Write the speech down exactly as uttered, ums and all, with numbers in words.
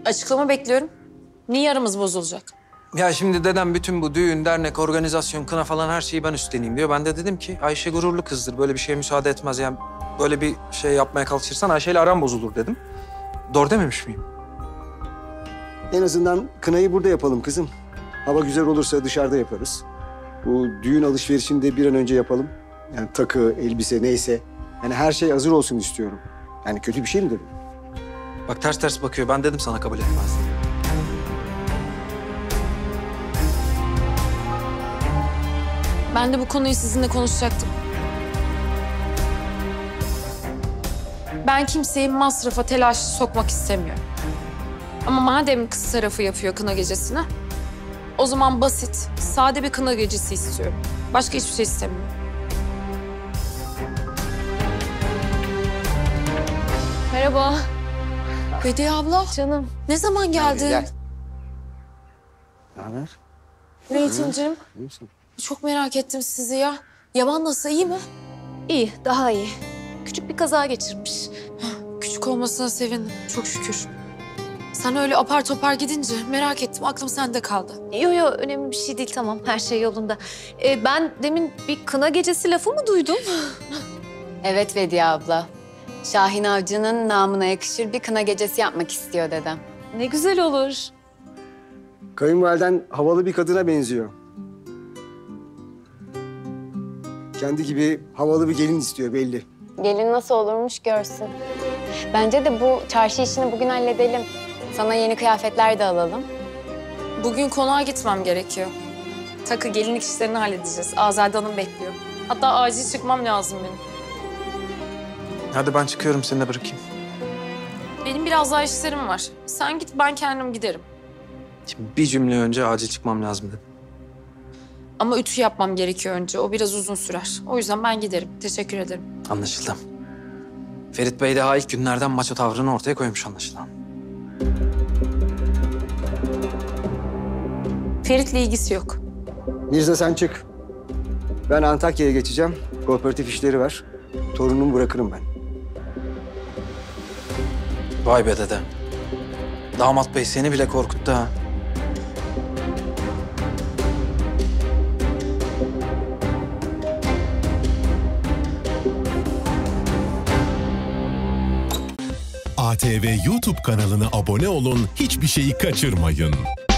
Açıklama bekliyorum. Niye aramız bozulacak? Ya şimdi dedem bütün bu düğün, dernek, organizasyon, kına falan her şeyi ben üstleneyim diyor. Ben de dedim ki Ayşe gururlu kızdır. Böyle bir şeye müsaade etmez. Yani böyle bir şey yapmaya kalkışırsan Ayşe'yle aram bozulur dedim. Doğru dememiş miyim? En azından kınayı burada yapalım kızım. Hava güzel olursa dışarıda yaparız. Bu düğün alışverişini de bir an önce yapalım. Yani takı, elbise neyse. Yani her şey hazır olsun istiyorum. Yani kötü bir şey mi dedim? Bak ters ters bakıyor. Ben dedim sana kabul etmez. Ben de bu konuyu sizinle konuşacaktım. Ben kimseyi masrafa, telaşı sokmak istemiyorum. Ama madem kız tarafı yapıyor kına gecesini, o zaman basit, sade bir kına gecesi istiyorum. Başka hiçbir şey istemiyorum. Merhaba. Bediye abla. Canım. Ne zaman geldin? Gel. Ne haber? Reytincim, İyi misin? çok merak ettim sizi ya. Yaman nasıl, iyi mi? İyi, daha iyi. Küçük bir kaza geçirmiş. Küçük olmasına sevindim, çok şükür. Sen öyle apar topar gidince merak ettim, aklım sende kaldı. Yo yo, önemli bir şey değil, tamam. Her şey yolunda. Ee, ben demin bir kına gecesi lafı mı duydum? Evet Vediye abla. Şahin Avcı'nın namına yakışır bir kına gecesi yapmak istiyor dedem. Ne güzel olur. Kayınvaliden havalı bir kadına benziyor. Kendi gibi havalı bir gelin istiyor belli. Gelin nasıl olurmuş görsün. Bence de bu çarşı işini bugün halledelim. Sana yeni kıyafetler de alalım. Bugün konağa gitmem gerekiyor. Takı, gelinlik işlerini halledeceğiz. Azade Hanım bekliyor. Hatta acil çıkmam lazım benim. Hadi ben çıkıyorum, seni de bırakayım. Benim biraz daha işlerim var. Sen git, ben kendim giderim. Şimdi bir cümle önce acil çıkmam lazım dedim. Ama ütü yapmam gerekiyor önce. O biraz uzun sürer. O yüzden ben giderim. Teşekkür ederim. Anlaşıldı. Ferit Bey daha ilk günlerden maço tavrını ortaya koymuş anlaşılan. Ferit'le ilgisi yok. Mirza sen çık. Ben Antakya'ya geçeceğim. Kooperatif işleri var. Torunumu bırakırım ben. Vay be dede. Damat bey seni bile korkuttu ha. A T V YouTube kanalına abone olun, hiçbir şeyi kaçırmayın.